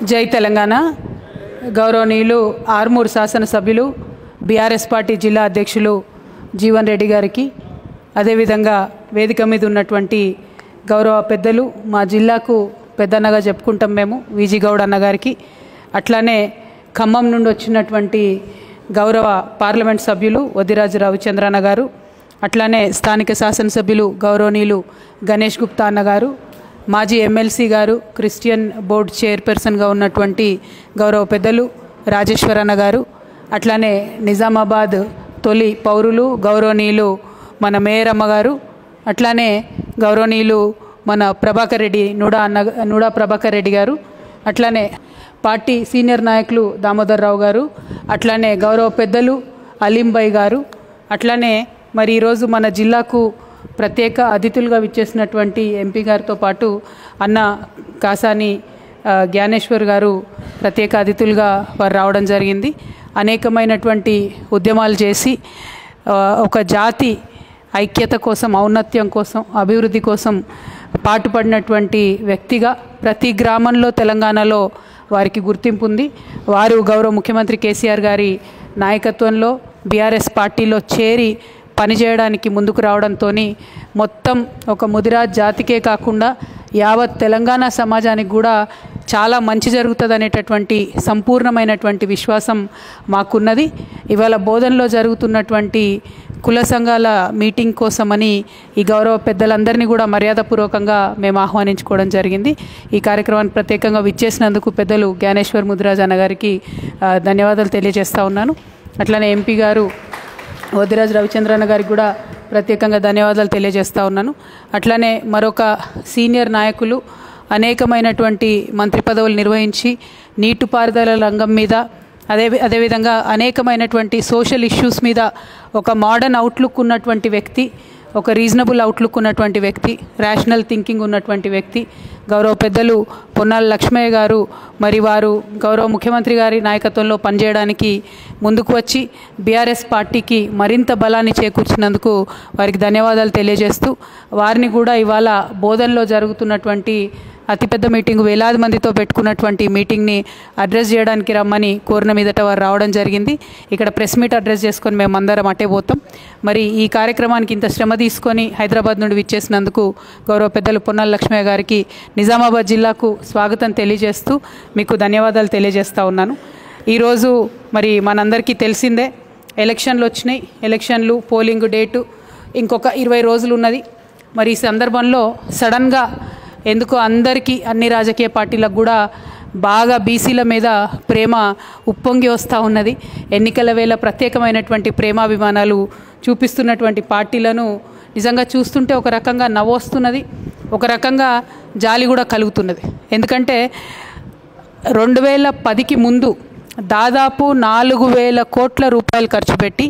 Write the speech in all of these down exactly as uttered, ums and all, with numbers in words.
జై తెలంగాణ. గౌరవనీయులు ఆర్మూర్ శాసనసభ్యులు బీఆర్ఎస్ పార్టీ జిల్లా అధ్యక్షులు జీవన్ రెడ్డి గారికి, అదేవిధంగా వేదిక మీద ఉన్నటువంటి గౌరవ పెద్దలు, మా జిల్లాకు పెద్దన్నగా చెప్పుకుంటాం మేము, విజీ గౌడ్ అన్న గారికి, అట్లానే ఖమ్మం నుండి వచ్చినటువంటి గౌరవ పార్లమెంట్ సభ్యులు వద్దిరాజు రవిచంద్రన్న గారు, అట్లానే స్థానిక శాసనసభ్యులు గౌరవనీయులు గణేష్ గుప్తా అన్న గారు, మాజీ ఎమ్మెల్సీ గారు, క్రిస్టియన్ బోర్డు చైర్పర్సన్గా ఉన్నటువంటి గౌరవ పెద్దలు రాజేశ్వర్ అన్న గారు, అట్లానే నిజామాబాద్ తొలి పౌరులు గౌరవనీయులు మన మేయర్ అమ్మ గారు, అట్లానే గౌరవనీయులు మన ప్రభాకర్ రెడ్డి నూడా అన్న నూడా ప్రభాకర్ రెడ్డి గారు, అట్లానే పార్టీ సీనియర్ నాయకులు దామోదర్ రావు గారు, అట్లానే గౌరవ పెద్దలు అలీంబాయ్ గారు, అట్లానే మరి ఈరోజు మన జిల్లాకు ప్రత్యేక అతిథులుగా విచ్చేసినటువంటి ఎంపీ గారితో పాటు అన్న కాసాని జ్ఞానేశ్వర్ గారు ప్రత్యేక అతిథులుగా వారు రావడం జరిగింది. అనేకమైనటువంటి ఉద్యమాలు చేసి ఒక జాతి ఐక్యత కోసం, ఔన్నత్యం కోసం, అభివృద్ధి కోసం పాటుపడినటువంటి వ్యక్తిగా ప్రతి గ్రామంలో తెలంగాణలో వారికి గుర్తింపు ఉంది. వారు గౌరవ ముఖ్యమంత్రి కేసీఆర్ గారి నాయకత్వంలో బీఆర్ఎస్ పార్టీలో చేరి పనిచేయడానికి ముందుకు రావడంతో మొత్తం ఒక ముదిరాజ్ జాతికే కాకుండా యావత్ తెలంగాణ సమాజానికి కూడా చాలా మంచి జరుగుతుంది అనేటటువంటి సంపూర్ణమైనటువంటి విశ్వాసం మాకున్నది. ఇవాళ బోధనలో జరుగుతున్నటువంటి కుల సంఘాల మీటింగ్ కోసమని ఈ గౌరవ పెద్దలందరినీ కూడా మర్యాదపూర్వకంగా మేము ఆహ్వానించుకోవడం జరిగింది. ఈ కార్యక్రమాన్ని ప్రత్యేకంగా విచ్చేసినందుకు పెద్దలు జ్ఞానేశ్వర్ ముదిరాజ్ అన్న గారికి ధన్యవాదాలు తెలియజేస్తూ ఉన్నాను. అట్లనే ఎంపీ గారు వద్దిరాజు రవిచంద్రన్న గారికి కూడా ప్రత్యేకంగా ధన్యవాదాలు తెలియజేస్తూ ఉన్నాను. అట్లనే మరొక సీనియర్ నాయకులు అనేకమైనటువంటి మంత్రి పదవులు నిర్వహించి నీటిపారుదల రంగం మీద, అదే అదేవిధంగా అనేకమైనటువంటి సోషల్ ఇష్యూస్ మీద ఒక మోడర్న్ అవుట్లుక్ ఉన్నటువంటి వ్యక్తి, ఒక రీజనబుల్ అవుట్లుక్ ఉన్నటువంటి వ్యక్తి, రేషనల్ థింకింగ్ ఉన్నటువంటి వ్యక్తి గౌరవ పెద్దలు పొన్నాల లక్ష్మయ్య గారు. మరి వారు గౌరవ ముఖ్యమంత్రి గారి నాయకత్వంలో పనిచేయడానికి ముందుకు వచ్చి బీఆర్ఎస్ పార్టీకి మరింత బలాన్ని చేకూర్చినందుకు వారికి ధన్యవాదాలు తెలియజేస్తూ, వారిని కూడా ఇవాళ బోధనలో జరుగుతున్నటువంటి అతిపెద్ద మీటింగ్, వేలాది మందితో పెట్టుకున్నటువంటి మీటింగ్ని అడ్రస్ చేయడానికి రమ్మని కోరిన మీదట వారు రావడం జరిగింది. ఇక్కడ ప్రెస్ మీట్ అడ్రస్ చేసుకొని మేము అందరం అట్టే పోతాం. మరి ఈ కార్యక్రమానికి ఇంత శ్రమ తీసుకొని హైదరాబాద్ నుండి విచ్చేసినందుకు గౌరవ పెద్దలు పొన్నాల లక్ష్మయ్య గారికి, నిజామాబాద్ జిల్లాకు స్వాగతం తెలియజేస్తూ మీకు ధన్యవాదాలు తెలియజేస్తూ ఉన్నాను. ఈరోజు మరి మనందరికీ తెలిసిందే, ఎలక్షన్లు వచ్చినాయి. ఎలక్షన్లు, పోలింగ్ డేటు ఇంకొక ఇరవై రోజులు ఉన్నది. మరి ఈ సందర్భంలో సడన్గా ఎందుకో అందరికీ, అన్ని రాజకీయ పార్టీలకు కూడా బాగా బీసీల మీద ప్రేమ ఉప్పొంగి వస్తూ ఉన్నది. ఎన్నికల వేళ ప్రత్యేకమైనటువంటి ప్రేమాభిమానాలు చూపిస్తున్నటువంటి పార్టీలను నిజంగా చూస్తుంటే ఒక రకంగా నవ్వొస్తున్నది, ఒక రకంగా జాలి కూడా కలుగుతున్నది. ఎందుకంటే రెండు వేల పదికి ముందు దాదాపు నాలుగు వేల కోట్ల రూపాయలు ఖర్చు పెట్టి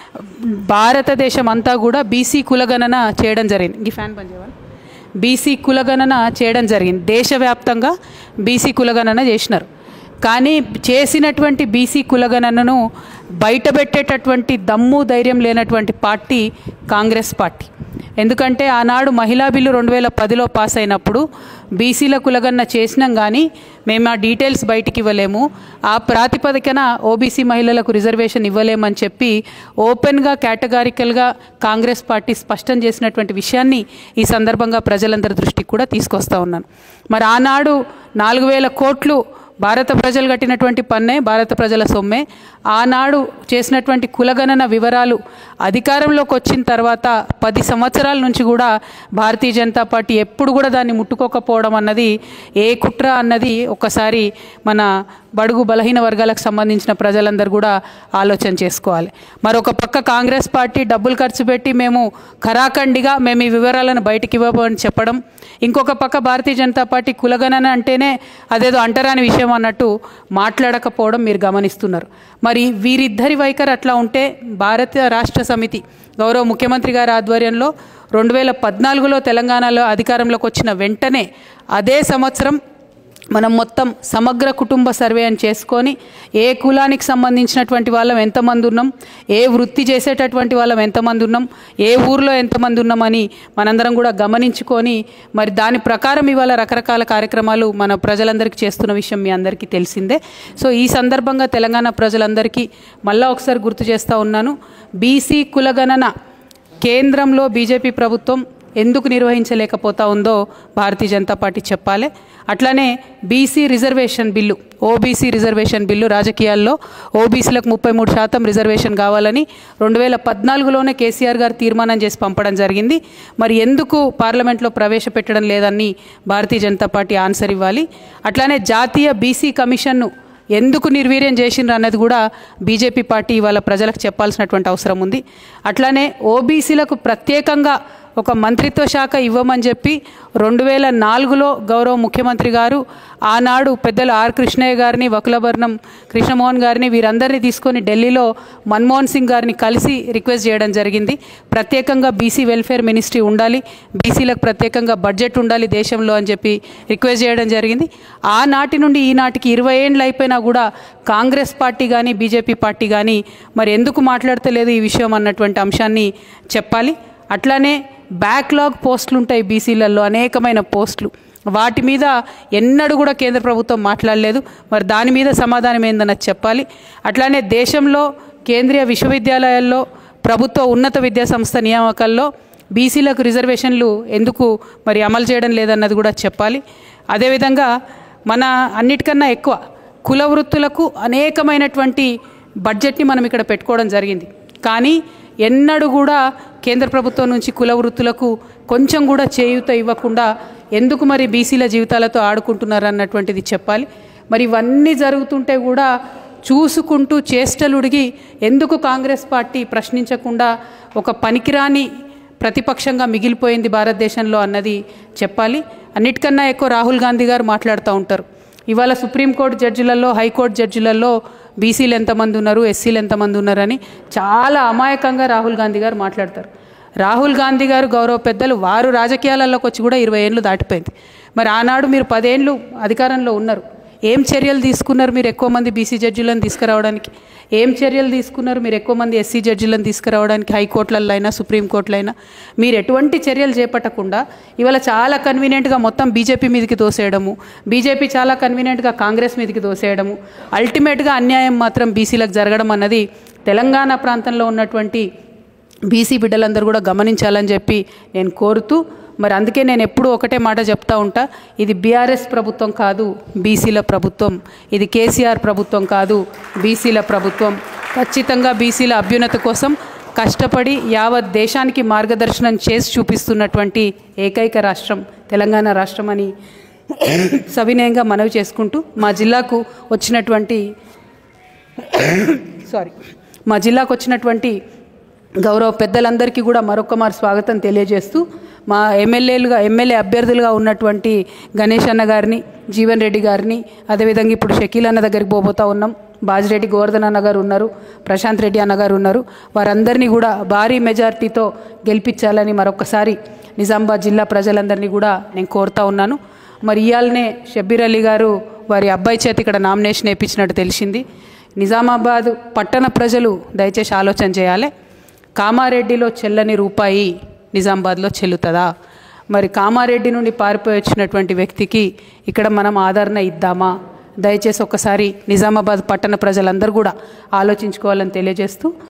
భారతదేశం అంతా కూడా బీసీ కులగణన చేయడం జరిగింది. ఈ ఫ్యాన్ పని చేయాలి. బీసీ కులగణన చేయడం జరిగింది. దేశవ్యాప్తంగా బీసీ కులగణన చేసినారు. కానీ చేసినటువంటి బీసీ కులగణనను బయటపెట్టేటటువంటి దమ్ము, ధైర్యం లేనటువంటి పార్టీ కాంగ్రెస్ పార్టీ. ఎందుకంటే ఆనాడు మహిళా బిల్లు రెండు వేల పదిలో పాస్ అయినప్పుడు బీసీల కులగణన చేసినాం, కానీ మేము ఆ డీటెయిల్స్ బయటికి ఇవ్వలేము, ఆ ప్రాతిపదికన ఓబీసీ మహిళలకు రిజర్వేషన్ ఇవ్వలేమని చెప్పి ఓపెన్గా, కేటగారికల్గా కాంగ్రెస్ పార్టీ స్పష్టం చేసినటువంటి విషయాన్ని ఈ సందర్భంగా ప్రజలందరి దృష్టికి కూడా తీసుకొస్తా ఉన్నాను. మరి ఆనాడు నాలుగు వేల కోట్లు భారత ప్రజలు కట్టినటువంటి పన్నే, భారత ప్రజల సొమ్మే. ఆనాడు చేసినటువంటి కులగణన వివరాలు అధికారంలోకి వచ్చిన తర్వాత పది సంవత్సరాల నుంచి కూడా భారతీయ జనతా పార్టీ ఎప్పుడు కూడా దాన్ని ముట్టుకోకపోవడం అన్నది ఏ కుట్ర అన్నది ఒకసారి మన బడుగు బలహీన వర్గాలకు సంబంధించిన ప్రజలందరూ కూడా ఆలోచన చేసుకోవాలి. మరొక పక్క కాంగ్రెస్ పార్టీ డబ్బులు ఖర్చు పెట్టి మేము ఖరాఖండిగా మేము ఈ వివరాలను బయటికి ఇవ్వమని చెప్పడం, ఇంకొక పక్క భారతీయ జనతా పార్టీ కులగణన అంటేనే అదేదో అంటరాని విషయం అన్నట్టు మాట్లాడకపోవడం మీరు గమనిస్తున్నారు. మరి వీరిద్దరి వైఖరి అట్లా ఉంటే భారత రాష్ట్ర సమితి గౌరవ ముఖ్యమంత్రి గారి ఆధ్వర్యంలో రెండు వేల పద్నాలుగులో తెలంగాణలో అధికారంలోకి వచ్చిన వెంటనే అదే సంవత్సరం మనం మొత్తం సమగ్ర కుటుంబ సర్వే అని చేసుకొని ఏ కులానికి సంబంధించినటువంటి వాళ్ళం ఎంతమంది ఉన్నాం, ఏ వృత్తి చేసేటటువంటి వాళ్ళం ఎంతమంది ఉన్నాం, ఏ ఊర్లో ఎంతమంది ఉన్నామని మనందరం కూడా గమనించుకొని మరి దాని ప్రకారం ఇవాళ రకరకాల కార్యక్రమాలు మన ప్రజలందరికీ చేస్తున్న విషయం మీ అందరికీ తెలిసిందే. సో ఈ సందర్భంగా తెలంగాణ ప్రజలందరికీ మళ్ళా ఒకసారి గుర్తు చేస్తూ ఉన్నాను, బీసీ కులగణన కేంద్రంలో బీజేపీ ప్రభుత్వం ఎందుకు నిర్వహించలేకపోతా ఉందో భారతీయ జనతా పార్టీ చెప్పాలి. అట్లానే BC reservation bill, OBC reservation bill, రాజకీయాల్లో ఓబీసీలకు ముప్పై మూడు శాతం రిజర్వేషన్ కావాలని రెండు వేల పద్నాలుగులోనే కేసీఆర్ గారు తీర్మానం చేసి పంపడం జరిగింది. మరి ఎందుకు పార్లమెంట్లో ప్రవేశపెట్టడం లేదని భారతీయ జనతా పార్టీ ఆన్సర్ ఇవ్వాలి. అట్లానే జాతీయ బీసీ కమిషన్ను ఎందుకు నిర్వీర్యం చేసిండ్రు అన్నది కూడా బీజేపీ పార్టీ ఇవాళ ప్రజలకు చెప్పాల్సినటువంటి అవసరం ఉంది. అట్లానే ఓబీసీలకు ప్రత్యేకంగా ఒక మంత్రిత్వ శాఖ ఇవ్వమని చెప్పి రెండు వేల నాలుగులో గౌరవ ముఖ్యమంత్రి గారు ఆనాడు పెద్దలు ఆర్ కృష్ణయ్య గారిని, వకులభరణం కృష్ణమోహన్ గారిని వీరందరినీ తీసుకొని ఢిల్లీలో మన్మోహన్ సింగ్ గారిని కలిసి రిక్వెస్ట్ చేయడం జరిగింది. ప్రత్యేకంగా బీసీ వెల్ఫేర్ మినిస్ట్రీ ఉండాలి, బీసీలకు ప్రత్యేకంగా బడ్జెట్ ఉండాలి దేశంలో అని చెప్పి రిక్వెస్ట్ చేయడం జరిగింది. ఆనాటి నుండి ఈనాటికి ఇరవై ఏళ్ళు అయిపోయినా కూడా కాంగ్రెస్ పార్టీ కానీ బీజేపీ పార్టీ కానీ మరి ఎందుకు మాట్లాడతలేదు ఈ విషయం అన్నటువంటి అంశాన్ని చెప్పాలి. అట్లానే బ్యాక్లాగ్ పోస్టులు ఉంటాయి బీసీలలో, అనేకమైన పోస్టులు, వాటి మీద ఎన్నడూ కూడా కేంద్ర ప్రభుత్వం మాట్లాడలేదు. మరి దాని మీద సమాధానం ఏందన్నది చెప్పాలి. అట్లానే దేశంలో కేంద్రీయ విశ్వవిద్యాలయాల్లో ప్రభుత్వ ఉన్నత విద్యాసంస్థ నియామకాల్లో బీసీలకు రిజర్వేషన్లు ఎందుకు మరి అమలు చేయడం లేదన్నది కూడా చెప్పాలి. అదేవిధంగా మన అన్నిటికన్నా ఎక్కువ కుల వృత్తులకు అనేకమైనటువంటి బడ్జెట్ని మనం ఇక్కడ పెట్టుకోవడం జరిగింది. కానీ ఎన్నడూ కూడా కేంద్ర ప్రభుత్వం నుంచి కుల వృత్తులకు కొంచెం కూడా చేయూత ఇవ్వకుండా ఎందుకు మరి బీసీల జీవితాలతో ఆడుకుంటున్నారు అన్నటువంటిది చెప్పాలి. మరి ఇవన్నీ జరుగుతుంటే కూడా చూసుకుంటూ చేష్టలుడిగి ఎందుకు కాంగ్రెస్ పార్టీ ప్రశ్నించకుండా ఒక పనికిరాని ప్రతిపక్షంగా మిగిలిపోయింది భారతదేశంలో అన్నది చెప్పాలి. అన్నిటికన్నా ఎక్కువ రాహుల్ గాంధీ గారు మాట్లాడుతూ ఉంటారు. ఇవాళ సుప్రీంకోర్టు జడ్జిలలో, హైకోర్టు జడ్జిలలో బీసీలు ఎంతమంది ఉన్నారు, ఎస్సీలు ఎంతమంది ఉన్నారని చాలా అమాయకంగా రాహుల్ గాంధీ గారు మాట్లాడతారు. రాహుల్ గాంధీ గారు గౌరవ పెద్దలు, వారు రాజకీయాలలోకి వచ్చి కూడా ఇరవై ఏళ్ళు దాటిపోయింది. మరి ఆనాడు మీరు పదేళ్ళు అధికారంలో ఉన్నారు, ఏం చర్యలు తీసుకున్నారు మీరు ఎక్కువ మంది బీసీ జడ్జిలను తీసుకురావడానికి? ఏం చర్యలు తీసుకున్నారు మీరు ఎక్కువ మంది ఎస్సీ జడ్జిలను తీసుకురావడానికి? హైకోర్టులలో అయినా సుప్రీంకోర్టులో అయినా మీరు ఎటువంటి చర్యలు చేపట్టకుండా ఇవాళ చాలా కన్వీనియంట్గా మొత్తం బీజేపీ మీదకి తోసేయడము, బీజేపీ చాలా కన్వీనియంట్గా కాంగ్రెస్ మీదకి తోసేయడము, అల్టిమేట్గా అన్యాయం మాత్రం బీసీలకు జరగడం అన్నది తెలంగాణ ప్రాంతంలో ఉన్నటువంటి బీసీ బిడ్డలందరూ కూడా గమనించాలని చెప్పి నేను కోరుతూ, మరి అందుకే నేను ఎప్పుడూ ఒకటే మాట చెప్తా ఉంటా, ఇది బీఆర్ఎస్ ప్రభుత్వం కాదు, బీసీల ప్రభుత్వం. ఇది కేసీఆర్ ప్రభుత్వం కాదు, బీసీల ప్రభుత్వం. ఖచ్చితంగా బీసీల అభ్యున్నతి కోసం కష్టపడి యావత్ దేశానికి మార్గదర్శనం చేసి చూపిస్తున్నటువంటి ఏకైక రాష్ట్రం తెలంగాణ రాష్ట్రం అని సవినయంగా మనవి చేసుకుంటూ, మా జిల్లాకు వచ్చినటువంటి సారీ మా జిల్లాకు వచ్చినటువంటి గౌరవ పెద్దలందరికీ కూడా మరొక మారు స్వాగతం తెలియజేస్తూ, మా ఎమ్మెల్యేలుగా ఎమ్మెల్యే అభ్యర్థులుగా ఉన్నటువంటి గణేష్ అన్న గారిని, జీవన్ రెడ్డి గారిని, అదేవిధంగా ఇప్పుడు షకీల్ అన్న దగ్గరికి పోబోతా ఉన్నాం, బాజిరెడ్డి గోవర్ధన్ అన్న గారు ఉన్నారు, ప్రశాంత్ రెడ్డి అన్న గారు ఉన్నారు, వారందరినీ కూడా భారీ మెజార్టీతో గెలిపించాలని మరొకసారి నిజామాబాద్ జిల్లా ప్రజలందరినీ కూడా నేను కోరుతా ఉన్నాను. మరి ఇయాలనే షబ్బీర్ అలీ గారు వారి అబ్బాయి చేతి ఇక్కడ నామినేషన్ వేయించినట్టు తెలిసింది. నిజామాబాద్ పట్టణ ప్రజలు దయచేసి ఆలోచన చేయాలి. కామారెడ్డిలో చెల్లని రూపాయి నిజామాబాద్లో చెల్లుతుందా? మరి కామారెడ్డి నుండి పారిపోయి వచ్చినటువంటి వ్యక్తికి ఇక్కడ మనం ఆదరణ ఇద్దామా? దయచేసి ఒక్కసారి నిజామాబాద్ పట్టణ ప్రజలందరూ కూడా ఆలోచించుకోవాలని తెలియజేస్తూ